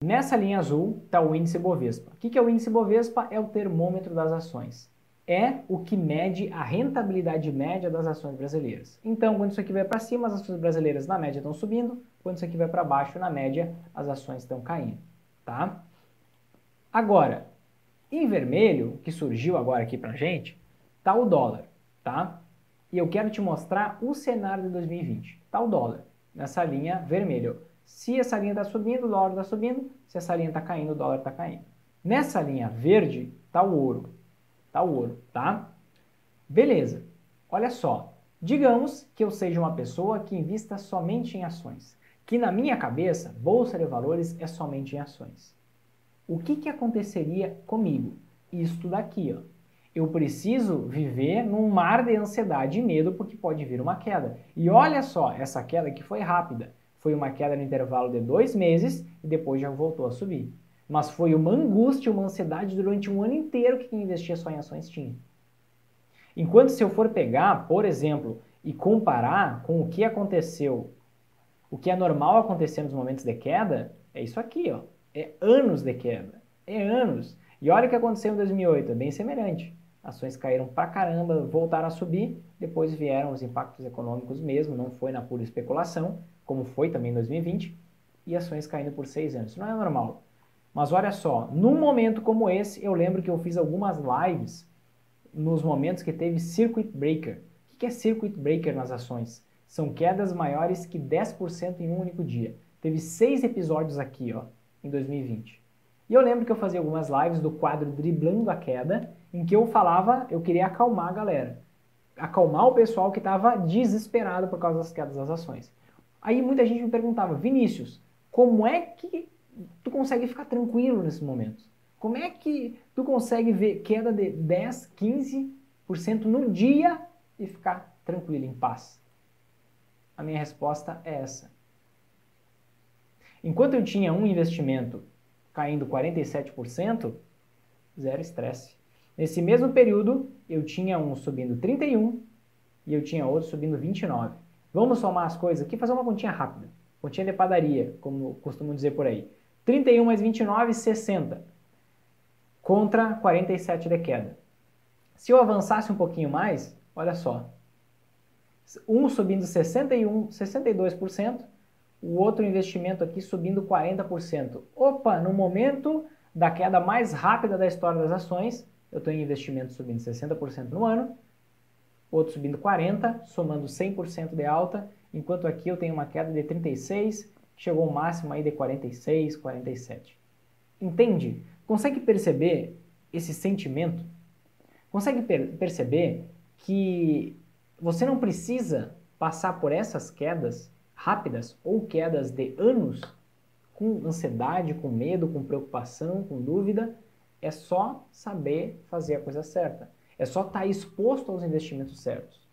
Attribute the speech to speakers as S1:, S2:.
S1: Nessa linha azul está o índice Bovespa. O que é o índice Bovespa? É o termômetro das ações. É o que mede a rentabilidade média das ações brasileiras. Então, quando isso aqui vai para cima, as ações brasileiras na média estão subindo, quando isso aqui vai para baixo, na média, as ações estão caindo, tá? Agora, em vermelho, que surgiu agora aqui pra gente, tá o dólar, tá? E eu quero te mostrar o cenário de 2020. Tá o dólar, nessa linha vermelha. Se essa linha está subindo, o dólar está subindo. Se essa linha está caindo, o dólar está caindo. Nessa linha verde, tá o ouro. Tá o ouro, tá? Beleza. Olha só. Digamos que eu seja uma pessoa que invista somente em ações. Que na minha cabeça, bolsa de valores é somente em ações. O que aconteceria comigo? Isto daqui, ó. Eu preciso viver num mar de ansiedade e medo porque pode vir uma queda. E olha só, essa queda aqui foi rápida. Foi uma queda no intervalo de 2 meses e depois já voltou a subir. Mas foi uma angústia, uma ansiedade durante um ano inteiro que quem investia só em ações tinha. Enquanto se eu for pegar, por exemplo, e comparar com o que aconteceu, o que é normal acontecer nos momentos de queda, é isso aqui, ó. É anos de queda. É anos. E olha o que aconteceu em 2008, é bem semelhante. Ações caíram pra caramba, voltaram a subir, depois vieram os impactos econômicos mesmo, não foi na pura especulação, como foi também em 2020, e ações caindo por 6 anos. Isso não é normal. Mas olha só, num momento como esse, eu lembro que eu fiz algumas lives nos momentos que teve circuit breaker. O que é circuit breaker nas ações? São quedas maiores que 10% em um único dia. Teve 6 episódios aqui, ó, em 2020. E eu lembro que eu fazia algumas lives do quadro Driblando a Queda, em que eu falava, eu queria acalmar a galera. Acalmar o pessoal que estava desesperado por causa das quedas das ações. Aí muita gente me perguntava, Vinícius, como é que tu consegue ficar tranquilo nesses momentos? Como é que tu consegue ver queda de 10, 15% no dia e ficar tranquilo, em paz? A minha resposta é essa. Enquanto eu tinha um investimento caindo 47%, zero estresse. Nesse mesmo período, eu tinha um subindo 31% e eu tinha outro subindo 29%. Vamos somar as coisas aqui e fazer uma continha rápida. Continha de padaria, como costumo dizer por aí. 31 mais 29, 60. Contra 47 de queda. Se eu avançasse um pouquinho mais, olha só. Um subindo 61, 62%, o outro investimento aqui subindo 40%. Opa, no momento da queda mais rápida da história das ações, eu tenho investimento subindo 60% no ano, outro subindo 40%, somando 100% de alta, enquanto aqui eu tenho uma queda de 36%, chegou ao máximo aí de 46%, 47%. Entende? Consegue perceber esse sentimento? Consegue perceber que você não precisa passar por essas quedas rápidas ou quedas de anos com ansiedade, com medo, com preocupação, com dúvida? É só saber fazer a coisa certa. É só estar exposto aos investimentos certos.